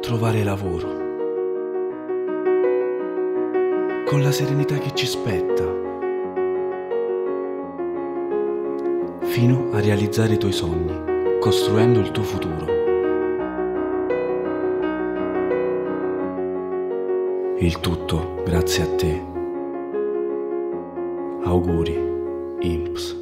trovare lavoro, con la serenità che ci spetta, fino a realizzare i tuoi sogni, costruendo il tuo futuro. Il tutto grazie a te. Auguri, INPS.